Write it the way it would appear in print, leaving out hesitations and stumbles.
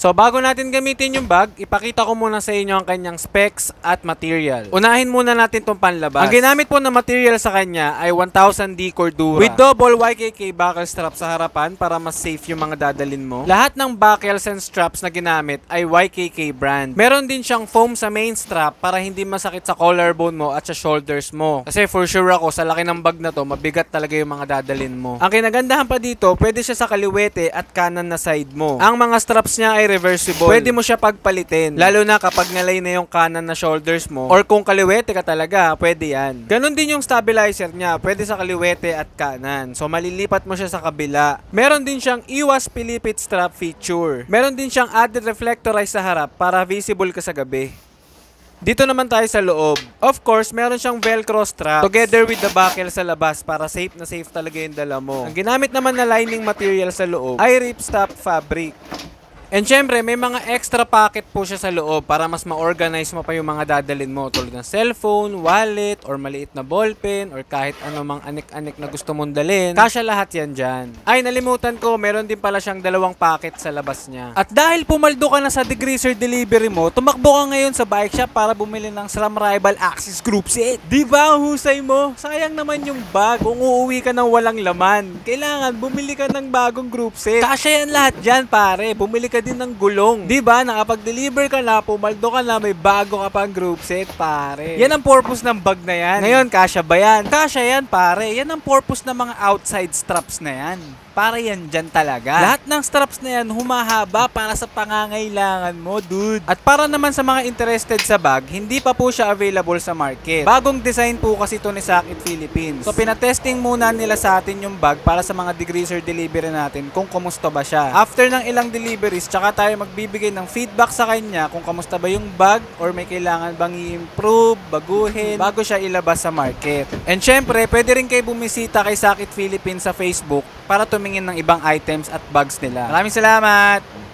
So bago natin gamitin yung bag, ipakita ko muna sa inyo ang kanyang specs at material. Unahin muna natin itong panlabas. Ang ginamit po na material sa kanya ay 1000D Cordura with double YKK buckle strap sa harapan para mas safe yung mga dadalin mo. Lahat ng buckles and straps na ginamit ay YKK brand. Meron din siyang foam sa main strap para hindi masakit sa collarbone mo at sa shoulders mo. Kasi for sure ako, sa laki ng bag na to, mabigat talaga yung mga dadalin mo. Ang kinagandahan pa dito, pwede siya sa kaliwete at kanan na side mo. Ang mga straps niya ay reversible. Pwede mo siya pagpalitin. Lalo na kapag nalay na yung kanan na shoulders mo or kung kaliwete ka talaga, pwede yan. Ganon din yung stabilizer niya. Pwede sa kaliwete at kanan. So malilipat mo siya sa kabila. Meron din siyang iwas pilipit strap feature. Meron din siyang added reflectorize sa harap para visible ka sa gabi. Dito naman tayo sa loob. Of course, meron siyang velcro strap together with the buckle sa labas para safe na safe talaga yung dala mo. Ang ginamit naman na lining material sa loob ay ripstop fabric. And syempre, may mga extra pocket po siya sa loob para mas ma-organize mo pa yung mga dadalin mo tulad ng cellphone, wallet, or maliit na ballpen, or kahit anumang anik-anik na gusto mong dalhin. Kasya lahat yan dyan. Ay, nalimutan ko, meron din pala siyang 2 pocket sa labas niya. At dahil pumaldo ka na sa degreaser delivery mo, tumakbo ka ngayon sa bike shop para bumili ng SRAM Rival Axis Group Set. Diba ang husay mo? Sayang naman yung bag kung uuwi ka ng walang laman. Kailangan bumili ka ng bagong group set. Kasya yan lahat dyan, pare. Bumili ka din ng gulong. Diba? Nakapag-deliver ka na, pumaldo ka na, may bago ka pang group set, pare. Yan ang purpose ng bag na yan. Ngayon, kasya ba yan? Kasya yan, pare. Yan ang purpose ng mga outside straps na yan. Para yan dyan talaga. Lahat ng straps na yan humahaba para sa pangangailangan mo, dude. At para naman sa mga interested sa bag, hindi pa po siya available sa market. Bagong design po kasi ito ni Sakit Philippines. So pinatesting muna nila sa atin yung bag para sa mga degreaser delivery natin kung kumusta ba siya. After ng ilang deliveries, tsaka tayo magbibigay ng feedback sa kanya kung kamusta ba yung bag or may kailangan bang i-improve, baguhin, bago siya ilabas sa market. And syempre, pwede rin kayo bumisita kay Sakit Philippines sa Facebook para tumingin ng ibang items at bags nila. Maraming salamat!